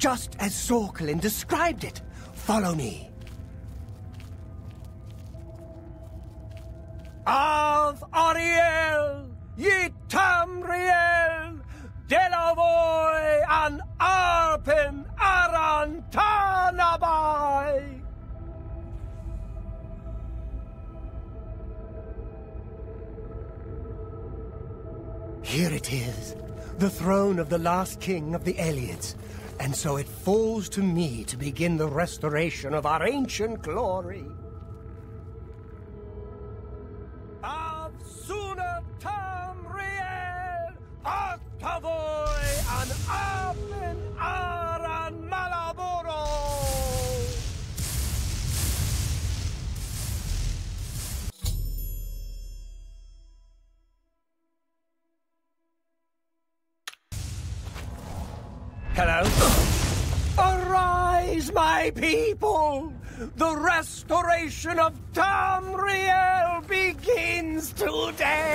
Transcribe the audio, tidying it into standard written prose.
just as Zorkelin described it. Follow me. Of Auri-El, ye Tamri-El, dellevoy and Arpen Aran tarnabye. Here it is, the throne of the last king of the Ayleids, and so it falls to me to begin the restoration of our ancient glory. Of Sunna Tam Riel, arctavoy and Arpen Aran malaburo. Hello? Arise, my people! The restoration of Tamri-El begins today!